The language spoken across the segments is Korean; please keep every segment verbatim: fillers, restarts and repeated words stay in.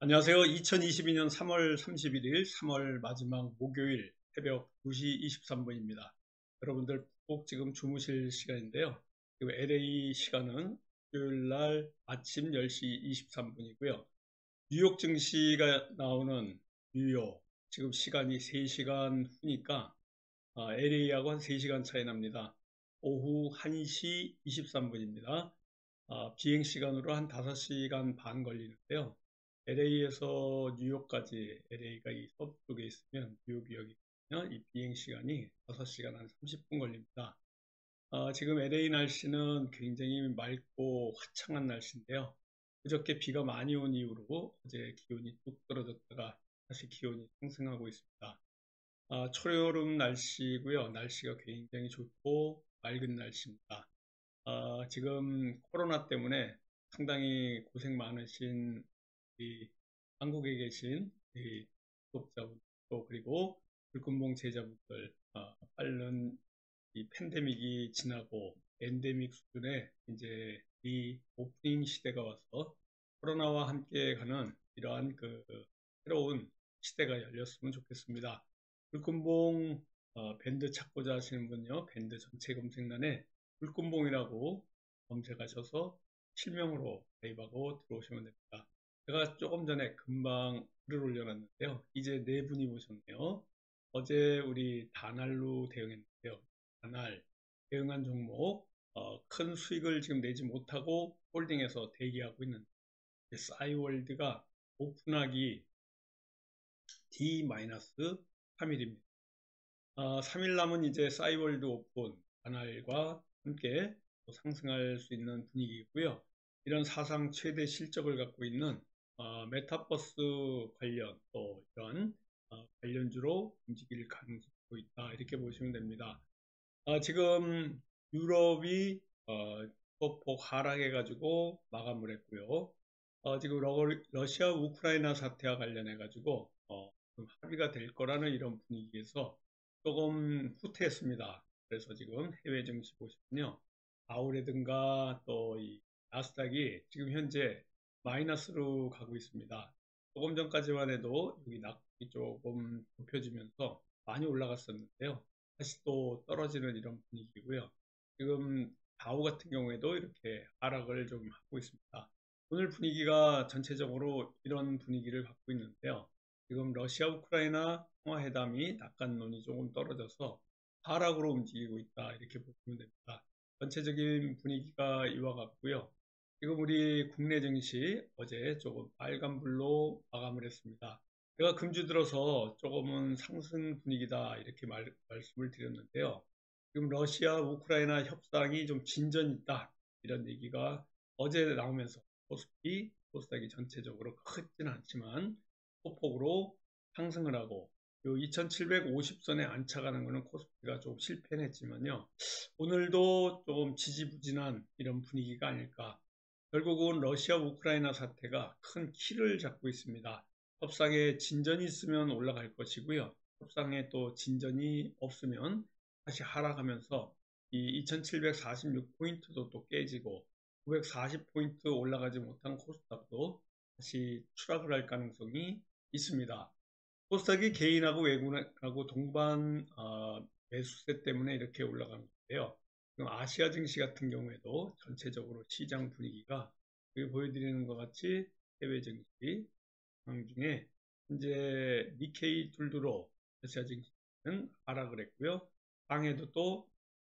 안녕하세요. 이천이십이 년 삼월 삼십일 일, 삼월 마지막 목요일 새벽 두 시 이십삼 분입니다. 여러분들 꼭 지금 주무실 시간인데요. 지금 엘에이 시간은 토요일 날 아침 열 시 이십삼 분이고요. 뉴욕 증시가 나오는 뉴욕, 지금 시간이 세 시간 후니까 엘에이하고 한 세 시간 차이 납니다. 오후 한 시 이십삼 분입니다. 비행 시간으로 한 다섯 시간 반 걸리는데요. 엘에이에서 뉴욕까지, 엘에이가 이 서쪽에 있으면 뉴욕이 여기 있으면 이 비행 시간이 다섯 시간 한 삼십 분 걸립니다. 아, 지금 엘에이 날씨는 굉장히 맑고 화창한 날씨인데요. 그저께 비가 많이 온 이후로 어제 기온이 뚝 떨어졌다가 다시 기온이 상승하고 있습니다. 아, 초여름 날씨고요. 날씨가 굉장히 좋고 맑은 날씨입니다. 아, 지금 코로나 때문에 상당히 고생 많으신 이 한국에 계신 이 구독자분 또 그리고 불금봉 제자분들, 아, 빠른 이 팬데믹이 지나고 엔데믹 수준의 이제 이 오프닝 시대가 와서 코로나와 함께 가는 이러한 그 새로운 시대가 열렸으면 좋겠습니다. 불금봉 어, 밴드 찾고자 하시는 분요, 밴드 전체 검색란에 불금봉이라고 검색하셔서 실명으로 가입하고 들어오시면 됩니다. 제가 조금 전에 금방 글을 올려놨는데요. 이제 네 분이 오셨네요. 어제 우리 다날로 대응했는데요. 다날 대응한 종목, 어, 큰 수익을 지금 내지 못하고 홀딩해서 대기하고 있는 싸이월드가 오픈하기 디 삼 일입니다. 어, 삼 일 남은 이제 싸이월드 오픈 다날과 함께 또 상승할 수 있는 분위기이고요. 이런 사상 최대 실적을 갖고 있는 어, 메타버스 관련 또 이런 어, 관련주로 움직일 가능성도 있다, 이렇게 보시면 됩니다. 어, 지금 유럽이 어, 소폭 하락해 가지고 마감을 했고요. 어, 지금 러, 러시아 우크라이나 사태와 관련해 가지고 어, 좀 합의가 될 거라는 이런 분위기에서 조금 후퇴했습니다. 그래서 지금 해외 증시 보시면요, 아우레든가 또 이 나스닥이 지금 현재 마이너스로 가고 있습니다. 조금 전까지만 해도 여기 낙이 조금 좁혀지면서 많이 올라갔었는데요. 다시 또 떨어지는 이런 분위기고요. 지금 다우 같은 경우에도 이렇게 하락을 좀 하고 있습니다. 오늘 분위기가 전체적으로 이런 분위기를 갖고 있는데요. 지금 러시아 우크라이나 통화회담이 낙관론이 조금 떨어져서 하락으로 움직이고 있다, 이렇게 보시면 됩니다. 전체적인 분위기가 이와 같고요. 지금 우리 국내 증시 어제 조금 빨간불로 마감을 했습니다. 제가 금주 들어서 조금은 상승 분위기다, 이렇게 말, 말씀을 드렸는데요. 지금 러시아 우크라이나 협상이 좀 진전이 있다, 이런 얘기가 어제 나오면서 코스피, 코스닥이 전체적으로 크지는 않지만 소폭으로 상승을 하고, 요 이천칠백오십 선에 안착하는 것은 코스피가 좀 실패는 했지만요, 오늘도 조금 지지부진한 이런 분위기가 아닐까. 결국은 러시아 우크라이나 사태가 큰 키를 잡고 있습니다. 협상에 진전이 있으면 올라갈 것이고요. 협상에 또 진전이 없으면 다시 하락하면서 이 이천칠백사십육 포인트도 또 깨지고 구백사십 포인트 올라가지 못한 코스닥도 다시 추락을 할 가능성이 있습니다. 코스닥이 개인하고 외국하고 동반 어, 매수세 때문에 이렇게 올라간 건데요. 아시아 증시 같은 경우에도 전체적으로 시장 분위기가 여기 보여드리는 것 같이 해외 증시 상황 중에 현재 니케이 둘두로 아시아 증시는 하락을 했고요. 상해도 또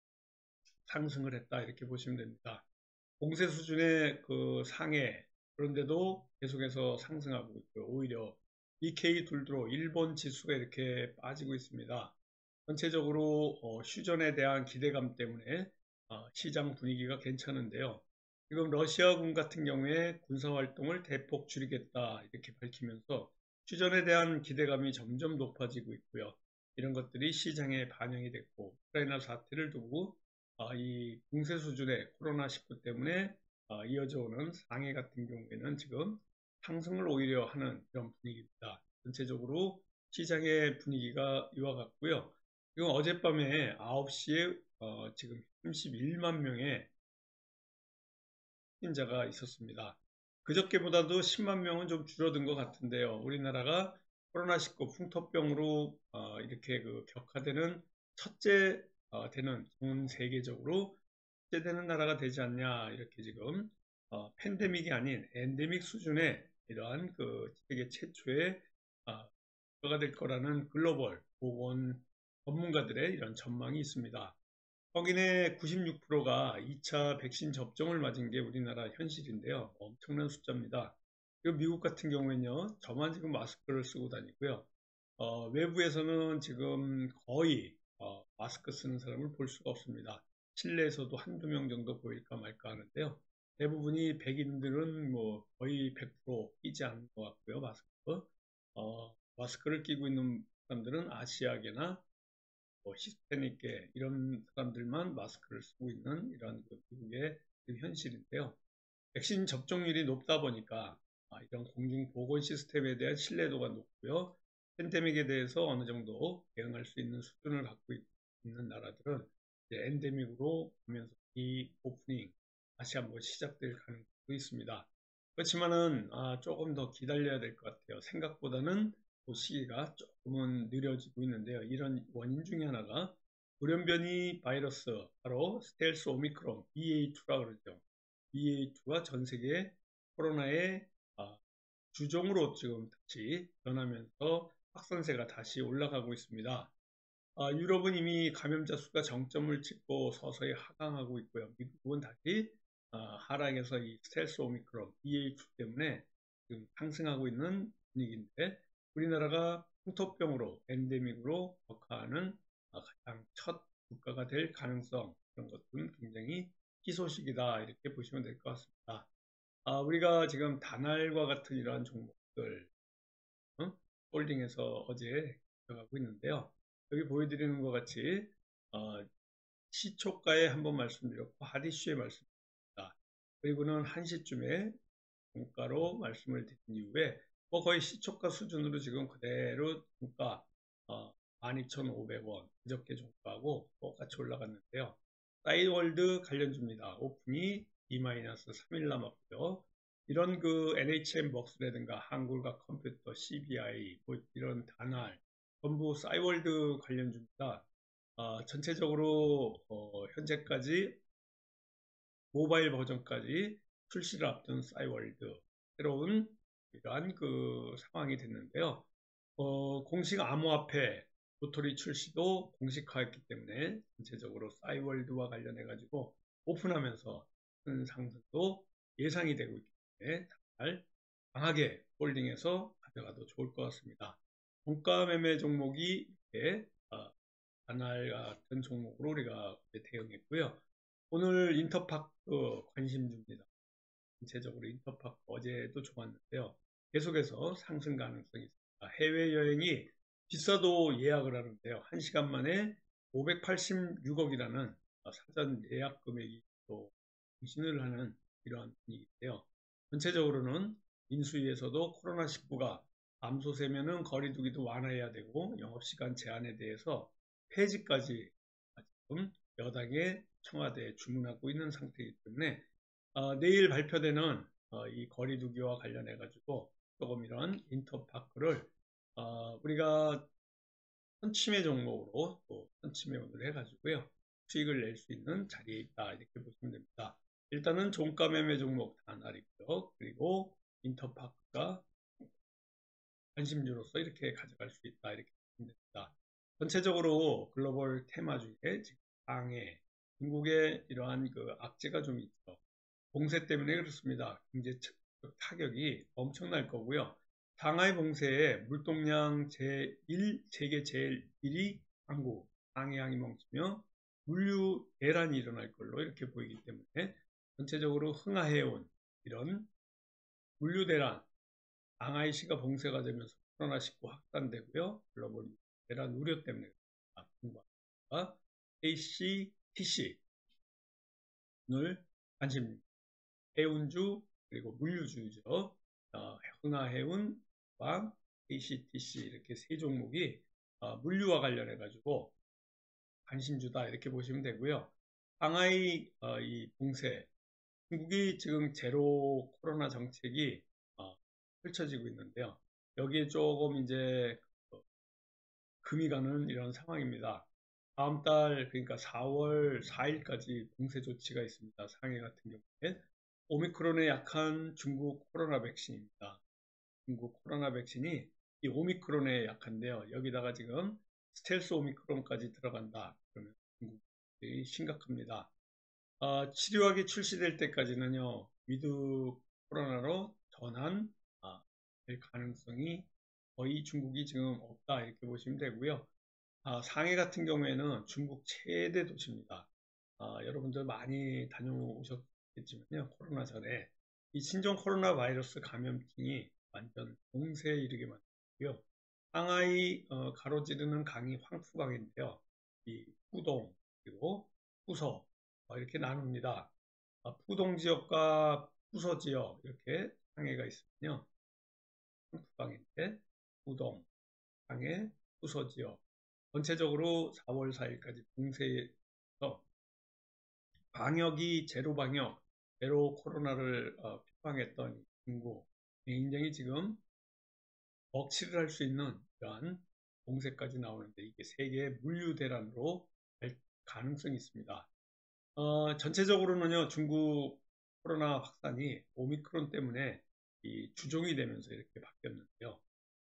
상승을 했다, 이렇게 보시면 됩니다. 공세 수준의 그 상해, 그런데도 계속해서 상승하고 있고요. 오히려 니케이 둘두로 일본 지수가 이렇게 빠지고 있습니다. 전체적으로 어, 휴전에 대한 기대감 때문에 어, 시장 분위기가 괜찮은데요. 지금 러시아군 같은 경우에 군사활동을 대폭 줄이겠다, 이렇게 밝히면서 휴전에 대한 기대감이 점점 높아지고 있고요. 이런 것들이 시장에 반영이 됐고, 우크라이나 사태를 두고 어, 이 공세 수준의 코로나 십구 때문에 어, 이어져 오는 상해 같은 경우에는 지금 상승을 오히려 하는 그런 분위기입니다. 전체적으로 시장의 분위기가 이와 같고요. 지금 어젯밤에 아홉 시에 어, 지금 삼십일만 명의 확진자가 있었습니다. 그저께보다도 십만 명은 좀 줄어든 것 같은데요. 우리나라가 코로나십구 풍토병으로 어, 이렇게 그 격화되는 첫째 어, 되는 전 세계적으로 첫째 되는 나라가 되지 않냐 이렇게 지금 어, 팬데믹이 아닌 엔데믹 수준의 이러한 그 세계 최초의 어, 가 될 거라는 글로벌 보건 전문가들의 이런 전망이 있습니다. 성인의 구십육 퍼센트가 이 차 백신 접종을 맞은 게 우리나라 현실인데요. 엄청난 숫자입니다. 그리고 미국 같은 경우에는요, 저만 지금 마스크를 쓰고 다니고요. 어, 외부에서는 지금 거의 어, 마스크 쓰는 사람을 볼 수가 없습니다. 실내에서도 한두 명 정도 보일까 말까 하는데요. 대부분이 백인들은 뭐 거의 백 퍼센트 끼지 않는 것 같고요, 마스크. 어, 마스크를 끼고 있는 사람들은 아시아계나 뭐 히스패닉계 이런 사람들만 마스크를 쓰고 있는 이런 그 미국의 그 현실인데요. 백신 접종률이 높다 보니까 아, 이런 공중 보건 시스템에 대한 신뢰도가 높고요. 팬데믹에 대해서 어느 정도 대응할 수 있는 수준을 갖고 있는 나라들은 이제 엔데믹으로 보면서 이 오프닝 다시 한번 시작될 가능성도 있습니다. 그렇지만은 아, 조금 더 기다려야 될 것 같아요. 생각보다는 그 시기가 조금은 느려지고 있는데요. 이런 원인 중에 하나가 돌연변이 바이러스, 바로 스텔스 오미크론 비에이 투라 그러죠. 비에이 투가 전 세계 코로나의 아, 주종으로 지금 다시 변하면서 확산세가 다시 올라가고 있습니다. 아, 유럽은 이미 감염자 수가 정점을 찍고 서서히 하강하고 있고요. 미국은 다시 아, 하락해서 이 스텔스 오미크론 비에이 투 때문에 지금 상승하고 있는 분위기인데 우리나라가 풍토병으로 엔데믹으로 격화하는 아, 가장 첫 국가가 될 가능성 그런 것들은 굉장히 희소식이다 이렇게 보시면 될 것 같습니다. 아, 우리가 지금 다날과 같은 이러한 종목들 어? 홀딩해서 어제 들어가고 있는데요. 여기 보여드리는 것 같이 어, 시초가에 한번 말씀드렸고 핫 이슈에 말씀드렸습니다. 그리고는 한 시쯤에 종가로 말씀을 드린 이후에 뭐 거의 시초가 수준으로 지금 그대로 종가 어, 만 이천오백 원 그저께 종가하고 똑같이 올라갔는데요. 싸이월드 관련주입니다. 오픈이 이 삼 일 남았고요. 이런 그 엔에이치엠 먹스라든가 한국과 컴퓨터, 씨비아이 뭐 이런 다날 전부 싸이월드 관련주입니다. 어, 전체적으로 어, 현재까지 모바일 버전까지 출시를 앞둔 싸이월드 새로운 이러한 그 상황이 됐는데요. 어, 공식 암호화폐 도토리 출시도 공식화했기 때문에 전체적으로 싸이월드와 관련해 가지고 오픈하면서 큰 상승도 예상이 되고 있기 때문에 잘 강하게 홀딩해서 가져가도 좋을 것 같습니다. 종가 매매 종목이 이렇게 어, 하나 같은 종목으로 우리가 대응했고요. 오늘 인터파크 관심주입니다. 전체적으로 인터파크 어제도 좋았는데요. 계속해서 상승 가능성이 있습니다. 해외여행이 비싸도 예약을 하는데요. 한 시간 만에 오백팔십육억이라는 사전 예약 금액이 또 증신을 하는 이러한 분위기인데요. 전체적으로는 인수위에서도 코로나 십구가 감소세면은 거리두기도 완화해야 되고 영업시간 제한에 대해서 폐지까지 지금 여당의 청와대에 주문하고 있는 상태이기 때문에 어, 내일 발표되는 어, 이 거리두기와 관련해 가지고 조금 이런 인터파크를 어, 우리가 선침해 종목으로 또 선침해 오늘 해가지고요 수익을 낼 수 있는 자리에 있다 이렇게 보시면 됩니다. 일단은 종가 매매 종목 다날이고요. 그리고 인터파크가 관심주로서 이렇게 가져갈 수 있다 이렇게 보시면 됩니다. 전체적으로 글로벌 테마 중에 지금 상해 중국의 이러한 그 악재가 좀 있죠. 봉쇄 때문에 그렇습니다. 경제 타격이 엄청날 거고요. 상하이 봉쇄에 물동량 제일, 세계 제일 일 위 항구 상해항이 멈추며 물류 대란이 일어날 걸로 이렇게 보이기 때문에 전체적으로 흥하해온 이런 물류 대란, 상하이시가 봉쇄가 되면서 코로나 십구 확산되고요. 글로벌 대란 우려 때문에 통과가 케이씨티씨 오늘 관심 해운주 그리고 물류주죠. 어, 흥하해운과 케이씨티씨 이렇게 세 종목이 어, 물류와 관련해 가지고 관심주다 이렇게 보시면 되고요. 상하이 어, 이 봉쇄 중국이 지금 제로 코로나 정책이 어, 펼쳐지고 있는데요. 여기에 조금 이제 어, 금이 가는 이런 상황입니다. 다음 달 그러니까 사월 사일까지 봉쇄 조치가 있습니다. 상해 같은 경우에 오미크론에 약한 중국 코로나 백신입니다. 중국 코로나 백신이 이 오미크론에 약한데요. 여기다가 지금 스텔스 오미크론까지 들어간다. 그러면 중국이 심각합니다. 아, 치료약이 출시될 때까지는요, 위드 코로나로 전환 아, 될 가능성이 거의 중국이 지금 없다 이렇게 보시면 되고요. 아, 상해 같은 경우에는 중국 최대 도시입니다. 아, 여러분들 많이 다녀오셨겠지만요, 코로나 전에 이 신종 코로나 바이러스 감염증이 완전 봉쇄에 이르게 만들고요. 상하이 어, 가로지르는 강이 황푸강인데요. 이 푸동 그리고 푸서 어, 이렇게 나눕니다. 어, 푸동 지역과 푸서 지역 이렇게 상해가 있으면요. 황푸강인데 푸동, 상해, 푸서 지역 전체적으로 사월 사일까지 봉쇄해서 방역이 제로 방역, 제로 코로나를 어, 표방했던 중국 굉장히 지금 억치를 할 수 있는 이러한 봉쇄까지 나오는데 이게 세계 물류 대란으로 갈 가능성이 있습니다. 어, 전체적으로는요 중국 코로나 확산이 오미크론 때문에 이 주종이 되면서 이렇게 바뀌었는데요.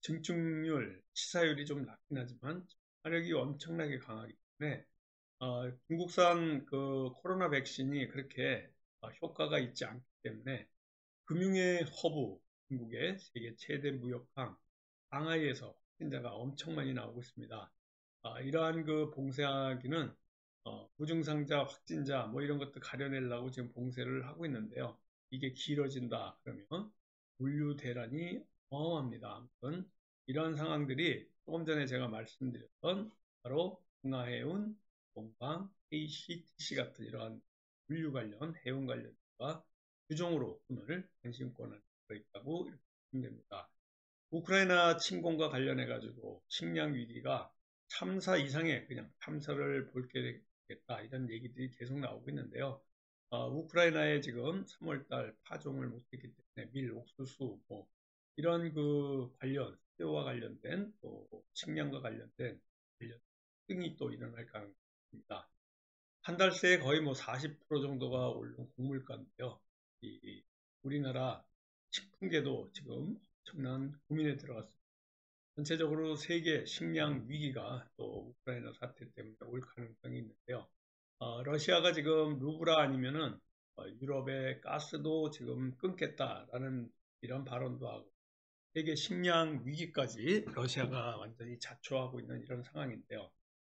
증증률, 치사율이 좀 낮긴 하지만 화력이 엄청나게 강하기 때문에 어, 중국산 그 코로나 백신이 그렇게 어, 효과가 있지 않기 때문에 금융의 허브, 중국의 세계 최대 무역강 상하이에서 확진자가 엄청 많이 나오고 있습니다. 아, 이러한 그 봉쇄하기는 어, 무증상자, 확진자 뭐 이런 것들 가려내려고 지금 봉쇄를 하고 있는데요. 이게 길어진다 그러면 물류 대란이 어마어마합니다. 아무튼 이러한 상황들이 조금 전에 제가 말씀드렸던 바로 중화해운, 동방, 케이씨티씨 같은 이러한 물류 관련, 해운 관련과 규정으로 오늘 관심권을 있다고 이렇게 보시면 됩니다. 우크라이나 침공과 관련해 가지고 식량 위기가 삼 사 이상의 그냥 탐사를 볼게 되겠다 이런 얘기들이 계속 나오고 있는데요. 어, 우크라이나에 지금 삼월달 파종을 못했기 때문에 밀, 옥수수 뭐 이런 그 관련 수요와 관련된 또 식량과 관련된 관련 등이 또 일어날 가능성입니다. 한 달 새에 거의 뭐 사십 퍼센트 정도가 오른 곡물가인데요. 이 우리나라 식품계도 지금 엄청난 고민에 들어갔습니다. 전체적으로 세계 식량 위기가 또 우크라이나 사태 때문에 올 가능성이 있는데요. 어, 러시아가 지금 루브라 아니면은 어, 유럽의 가스도 지금 끊겠다라는 이런 발언도 하고 세계 식량 위기까지 러시아가 완전히 자초하고 있는 이런 상황인데요.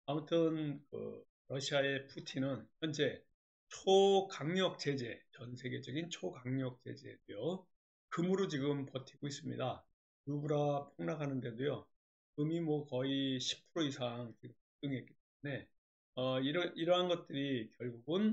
아무튼 그 러시아의 푸틴은 현재 초강력 제재, 전 세계적인 초강력 제재고요. 금으로 지금 버티고 있습니다. 루브라 폭락하는데도요. 금이 뭐 거의 십 퍼센트 이상 지금 급등했기 때문에 어, 이러, 이러한 것들이 결국은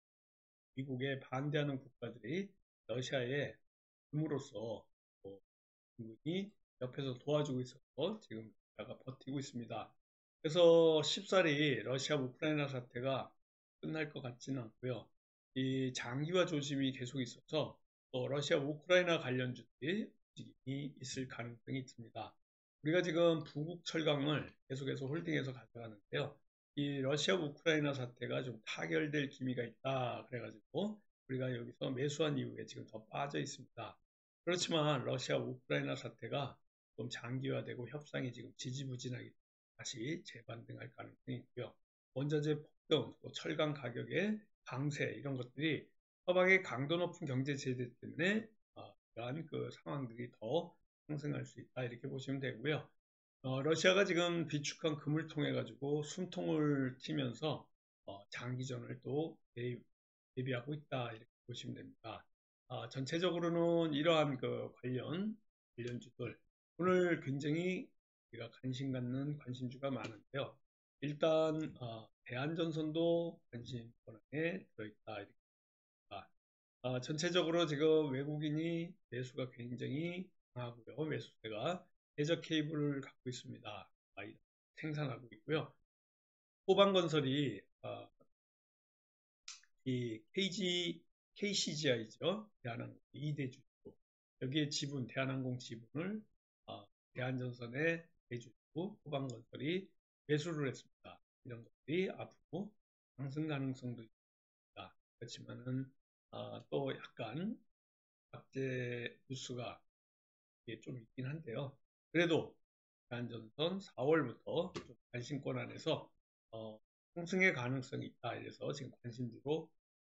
미국에 반대하는 국가들이 러시아에 금으로써 뭐 중국이 옆에서 도와주고 있어서 지금 러시아가 버티고 있습니다. 그래서 쉽사리 러시아 우크라이나 사태가 끝날 것 같지는 않고요. 이 장기화 조짐이 계속 있어서 또 러시아 우크라이나 관련주들이 움직임이 있을 가능성이 있습니다. 우리가 지금 부국 철강을 계속해서 홀딩해서 가져가는데요. 이 러시아 우크라이나 사태가 좀 타결될 기미가 있다 그래가지고 우리가 여기서 매수한 이후에 지금 더 빠져 있습니다. 그렇지만 러시아 우크라이나 사태가 좀 장기화되고 협상이 지금 지지부진하게 다시 재반등할 가능성이 있고요. 원자재 폭등, 또 철강 가격의 강세 이런 것들이 서방의 강도 높은 경제 제재 때문에 어, 이러한 그 상황들이 더 상승할 수 있다 이렇게 보시면 되고요. 어, 러시아가 지금 비축한 금을 통해 가지고 숨통을 튀면서 어, 장기전을 또 대비, 하고 있다 이렇게 보시면 됩니다. 아, 전체적으로는 이러한 그 관련 관련주들 오늘 굉장히 우리가 관심 갖는 관심주가 많은데요. 일단 어, 대한전선도 관심권에 들어있다 이렇게 봅니다. 아, 전체적으로 지금 외국인이 매수가 굉장히 강하고요. 매수세가 대저 케이블을 갖고 있습니다. 아, 생산하고 있고요. 호방건설이 어, 이 케이지 케이씨지아이죠. 대한항공 이 대 주주. 여기에 지분, 대한항공 지분을 어, 대한전선의 대주주 호방건설이 매수를 했습니다. 이런 것들이 앞으로 상승 가능성도 있습니다. 그렇지만은 어, 또 약간 악재 뉴스가 좀 있긴 한데요. 그래도 대한전선 사월부터 좀 관심권 안에서 어, 상승의 가능성이 있다. 이래서 지금 관심주로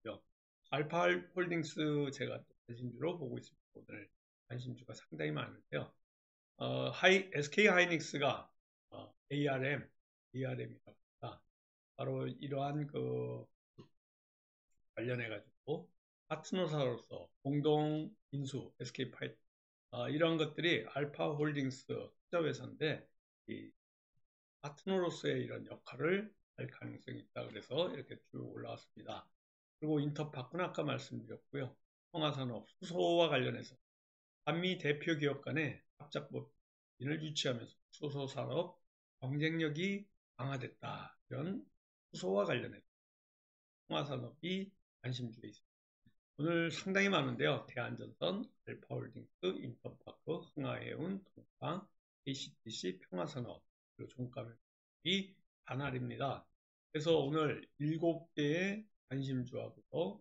알파홀딩스 제가 또 관심주로 보고 있습니다. 오늘 관심주가 상당히 많은데요. 어, 하이, 에스케이하이닉스가 어, 에이알엠, 에이알엠이라고 합니다. 바로 이러한 그 관련해 가지고 파트너사로서 공동 인수 에스케이파이 어, 이런 것들이 알파홀딩스 투자회사인데 이 파트너로서의 이런 역할을 할 가능성이 있다. 그래서 이렇게 쭉 올라왔습니다. 그리고 인터파크는 아까 말씀드렸고요. 평화산업, 수소와 관련해서 한미 대표 기업 간의 합작법인을 유치하면서 수소산업 경쟁력이 강화됐다. 이런 수소와 관련해서 평화산업이 관심주에 있습니다. 오늘 상당히 많은데요. 대한전선, 알파홀딩스, 인터파크, 흥하해운, 동방, 에이씨티씨, 평화산업, 그리고 종가매물이 반할입니다. 그래서 오늘 일곱 개의 관심주하고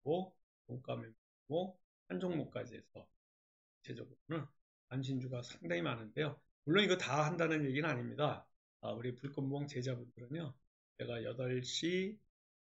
종가매물고 한 종목까지 해서 전체적으로는 관심주가 상당히 많은데요. 물론 이거 다 한다는 얘기는 아닙니다. 아, 우리 불금봉 제자분들은요. 제가 여덟 시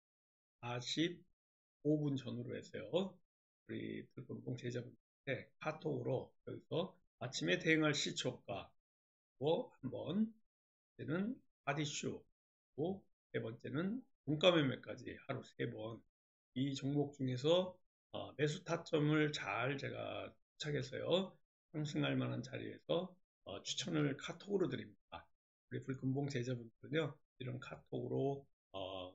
사십오 분 전후로 해서요. 우리 불금봉 제자분들한테 카톡으로 여기서 아침에 대응할 시초가 뭐 한번 때는 바디쇼 세 번째는 종가매매까지 하루 세 번 이 종목 중에서 어, 매수 타점을 잘 제가 도착해서요 상승할 만한 자리에서 어, 추천을 카톡으로 드립니다. 우리 불금봉 제자분들은요 이런 카톡으로 어,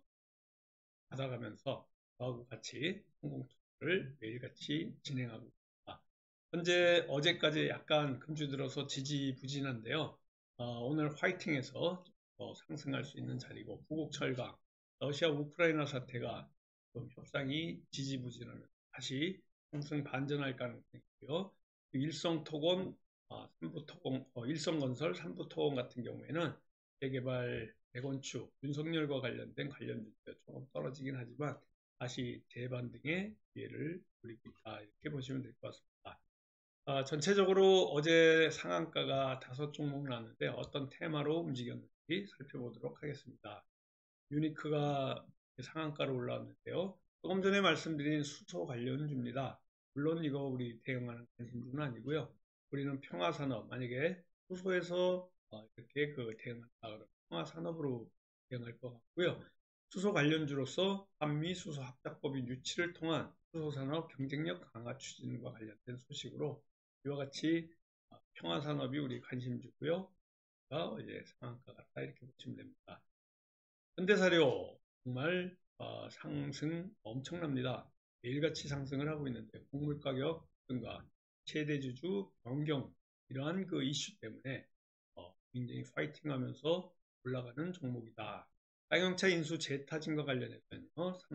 받아가면서 저하고 같이 성공 투자를 매일같이 진행하고 있습니다. 현재 어제까지 약간 금주 들어서 지지부진한데요. 어, 오늘 화이팅해서 어, 상승할 수 있는 자리고 후국 철강, 러시아 우크라이나 사태가 좀 협상이 지지부진하면 다시 상승 반전할 가능성이 있고요. 일성토건, 어, 삼부토건, 어, 일성건설, 삼부토건 같은 경우에는 재개발, 재건축, 윤석열과 관련된 관련주가 조금 떨어지긴 하지만 다시 재반등의 기회를 누리고 있다. 이렇게 보시면 될 것 같습니다. 어, 전체적으로 어제 상한가가 다섯 종목 나왔는데 어떤 테마로 움직였는지 살펴보도록 하겠습니다. 유니크가 상한가로 올라왔는데요. 조금 전에 말씀드린 수소 관련주입니다. 물론 이거 우리 대응하는 관심주는 아니고요. 우리는 평화산업, 만약에 수소에서 어, 이렇게 그 대응한다 그러면 평화산업으로 대응할 것 같고요. 수소 관련주로서 한미 수소 합작법인 유치를 통한 수소산업 경쟁력 강화 추진과 관련된 소식으로 이와 같이 평화산업이 우리 관심주고요. 이제 상한가 같다 이렇게 보시면 됩니다. 현대사료 정말 어, 상승 엄청납니다. 매일같이 상승을 하고 있는데 곡물가격 증가, 최대주주 변경 이러한 그 이슈 때문에 어, 굉장히 파이팅하면서 올라가는 종목이다. 쌍용차 인수 재타진과 관련해서는요.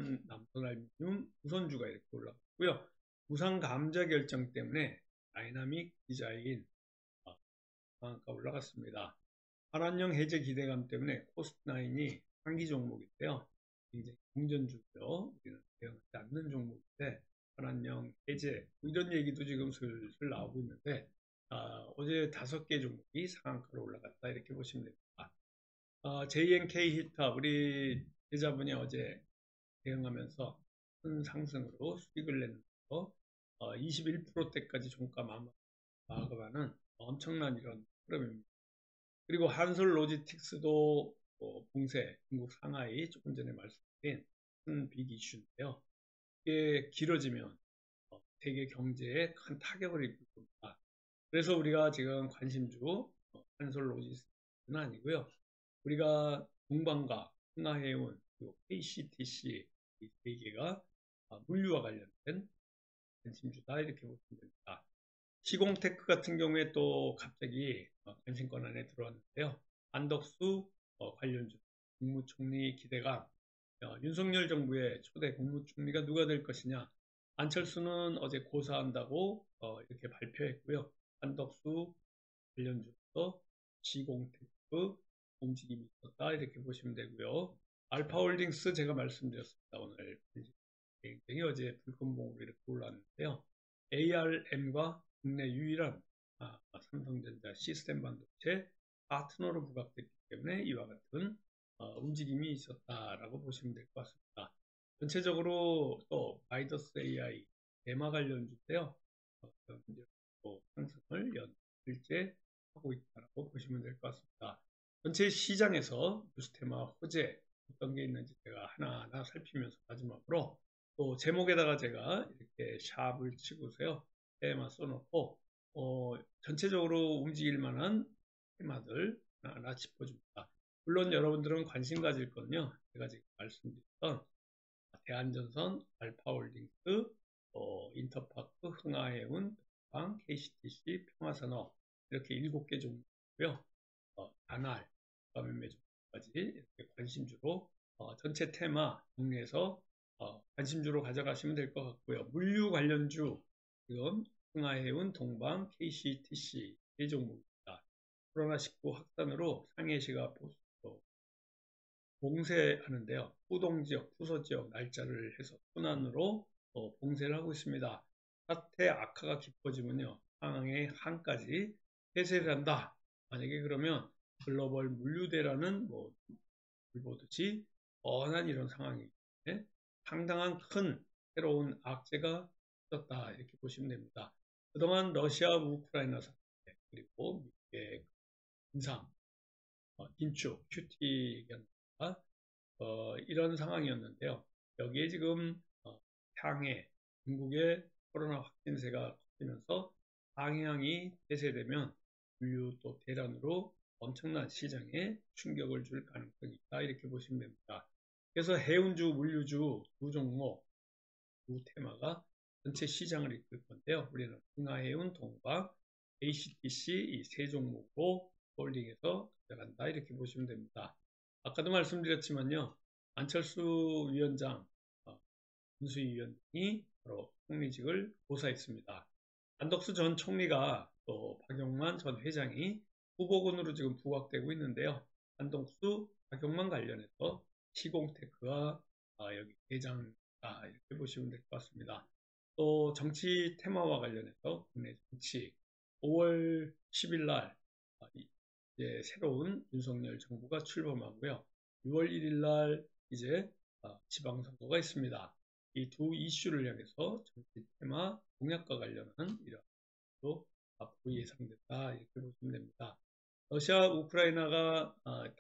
남선알미늄 우선주가 이렇게 올라갔고요. 우상 감자 결정 때문에 다이나믹 디자인 어, 상한가 올라갔습니다. 한환령 해제 기대감 때문에 코스트나인이 상기 종목인데요. 굉장히 공전주죠. 우리는 대응하지 않는 종목인데 한환령 해제 이런 얘기도 지금 슬슬 나오고 있는데 아, 어제 다섯 개 종목이 상한가로 올라갔다 이렇게 보시면 됩니다. 아, 제이엔케이 히터 우리 계좌분이 어제 대응하면서 큰 상승으로 수익을 내면서 어, 이십일 퍼센트대까지 종가 마감하는 엄청난 이런 흐름입니다. 그리고 한솔 로지틱스도 어, 봉쇄, 중국 상하이 조금 전에 말씀드린 큰 빅 이슈인데요. 이게 길어지면 어, 세계 경제에 큰 타격을 입을 겁니다. 그래서 우리가 지금 관심주 어, 한솔 로지틱스는 아니고요. 우리가 동방과 흥하해운 그리고 케이씨티씨 이 세 개가 어, 물류와 관련된 관심주다 이렇게 보시면 됩니다. 시공테크 같은 경우에 또 갑자기 관심권 안에 들어왔는데요. 안덕수 관련주 국무총리 기대감 어, 윤석열 정부의 초대 국무총리가 누가 될 것이냐 안철수는 어제 고사한다고 어, 이렇게 발표했고요. 한덕수 관련주부터 지공테크 움직임이 있었다 이렇게 보시면 되고요. 알파홀딩스 제가 말씀드렸습니다. 오늘 굉장히 어제 불금봉으로 이렇게 올랐는데요. 에이알엠과 국내 유일한 아, 삼성전자 시스템 반도체 파트너로 부각됐기 때문에 이와 같은 어, 움직임이 있었다라고 보시면 될 것 같습니다. 전체적으로 또 바이더스 에이아이 테마 관련주인데요. 어, 또 상승을 연일째 하고 있다고 보시면 될 것 같습니다. 전체 시장에서 뉴스테마 호재 어떤 게 있는지 제가 하나하나 살피면서 마지막으로 또 제목에다가 제가 이렇게 샵을 치고서요. 테마 써놓고 어, 전체적으로 움직일 만한 테마들 하나하나 짚어줍니다. 물론 여러분들은 관심 가질 건요. 제가 지금 말씀드렸던 대한전선, 알파홀딩스, 어, 인터파크, 흥하해운, 방, 케이씨티씨, 평화산업 이렇게 일곱 개 종목이고요. 어, 단알, 매매 종목까지 이렇게 관심주로 어, 전체 테마 정리해서 어, 관심주로 가져가시면 될 것 같고요. 물류 관련주 지금 흥하해운, 동방, 케이씨티씨 세 종목입니다. 코로나십구 확산으로 상해시가 봉쇄하는데요. 후동지역, 후서지역 날짜를 해서 순환으로 어, 봉쇄를 하고 있습니다. 사태 악화가 깊어지면요. 상황의 한까지 폐쇄를 한다. 만약에 그러면 글로벌 물류대라는 뭐 보듯이 뻔한 이런 상황이 네? 상당한 큰 새로운 악재가 있었다. 이렇게 보시면 됩니다. 그동안 러시아 우크라이나 사태 그리고 미국의 인상, 어, 긴축, 큐티가 어, 이런 상황이었는데요. 여기에 지금 어, 향해 중국의 코로나 확진세가 커지면서 방향이 폐쇄되면 물류 또 대란으로 엄청난 시장에 충격을 줄 가능성이 있다 이렇게 보시면 됩니다. 그래서 해운주, 물류주 두 종목, 두 테마가 전체 시장을 이끌 건데요. 우리는 흥하해운, 동방, 에이씨티씨 이 세 종목으로 홀딩해서 가져간다 이렇게 보시면 됩니다. 아까도 말씀드렸지만요. 안철수 위원장, 어, 문수희 위원장이 바로 총리직을 고사했습니다. 안덕수 전 총리가 또 박용만 전 회장이 후보군으로 지금 부각되고 있는데요. 안덕수, 박용만 관련해서 시공테크가 아, 여기 대장이다 이렇게 보시면 될 것 같습니다. 또 정치 테마와 관련해서 국내 정치 오월 십일 날 아, 이제 새로운 윤석열 정부가 출범하고요. 유월 일일 날 이제 지방선거가 있습니다. 이 두 이슈를 향해서 정치 테마 공약과 관련한 이런 또 앞으로 예상된다 이렇게 보시면 됩니다. 러시아 우크라이나가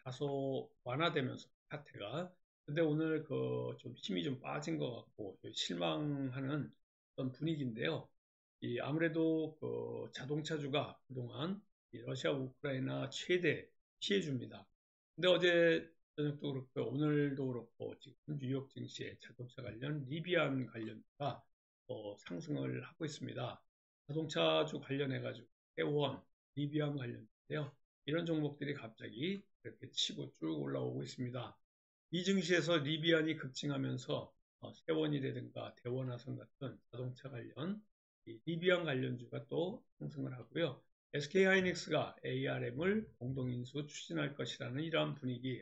다소 완화되면서 사태가 근데 오늘 그 좀 힘이 좀 빠진 것 같고 실망하는 어떤 분위기인데요. 이 아무래도 그 자동차주가 그동안 이 러시아 우크라이나 최대 피해주입니다. 근데 어제 저녁도 그렇고 오늘도 그렇고 지금 뉴욕 증시에 자동차 관련 리비안 관련주가 어, 상승을 하고 있습니다. 자동차주 관련해 가지고 해원, 리비안 관련인데요. 이런 종목들이 갑자기 이렇게 치고 쭉 올라오고 있습니다. 이 증시에서 리비안이 급증하면서 어, 세원이라든가 대원화성 같은 자동차 관련 리비안 관련주가 또 상승을 하고요. 에스케이하이닉스가 에이알엠을 공동인수 추진할 것이라는 이러한 분위기,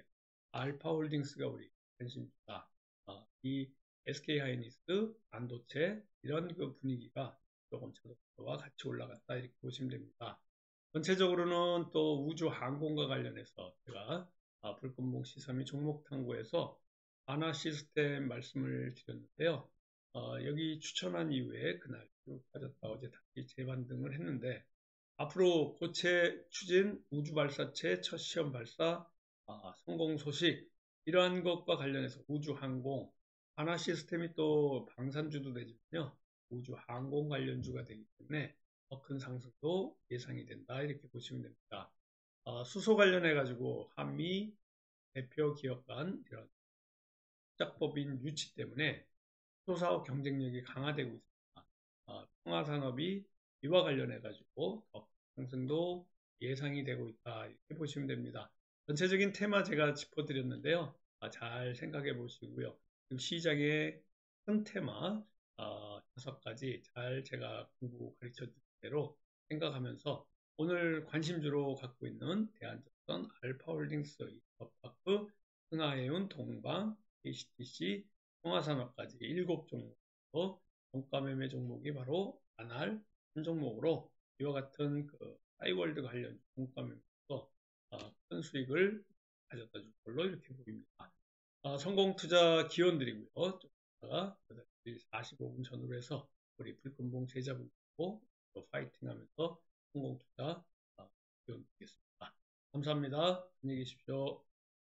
알파홀딩스가 우리 관심주다. 어, 이 에스케이하이닉스 반도체 이런 그 분위기가 조금 자동차와 같이 올라갔다 이렇게 보시면 됩니다. 전체적으로는 또 우주 항공과 관련해서 제가 아, 불금봉 시삼이 종목 탐구에서 아나 시스템 말씀을 드렸는데요. 어, 여기 추천한 이후에 그날 쭉 빠졌다 어제 다시 재반등을 했는데 앞으로 고체 추진 우주 발사체 첫 시험 발사 아, 성공 소식 이러한 것과 관련해서 우주 항공 아나 시스템이 또 방산주도 되지만요. 우주 항공 관련주가 되기 때문에 더 큰 상승도 예상이 된다 이렇게 보시면 됩니다. 어, 수소 관련해 가지고 한미 대표 기업 간 이런 합작법인 유치 때문에 수소사업 경쟁력이 강화되고 있습니다. 어, 평화산업이 이와 관련해 가지고 더 상승도 예상이 되고 있다 이렇게 보시면 됩니다. 전체적인 테마 제가 짚어드렸는데요. 아, 잘 생각해 보시고요. 시장의 큰 테마 어, 다섯 가지 잘 제가 공부 가르쳐 준 대로 생각하면서 오늘 관심주로 갖고 있는 대한증권, 알파홀딩스, 이터파크, 흥하해운, 동방, 에이씨티씨, 평화산업까지 일곱 종목으로 종가 매매 종목이 바로 나날 한 종목으로 이와 같은 그 하이월드 관련 종가 매매에서 큰 수익을 가져다 줄 걸로 이렇게 보입니다. 아, 성공 투자 기원 드리고요. 좀 이따가 사십오 분 전후로 해서 우리 불금봉 제자분들고 또 파이팅 하면서 성공 투자 기원 드리겠습니다. 감사합니다. 안녕히 계십시오.